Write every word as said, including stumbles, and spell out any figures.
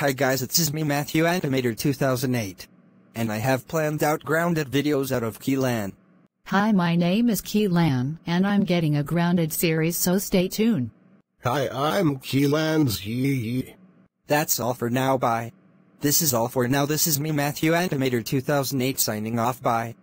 Hi guys, it's me Matthew Animator two thousand eight. And I have planned out grounded videos out of Keylan. Hi, my name is Keylan, and I'm getting a grounded series, so stay tuned. Hi, I'm Keylan's Yee. That's all for now, bye. This is all for now, this is me Matthew Animator two thousand eight signing off, bye.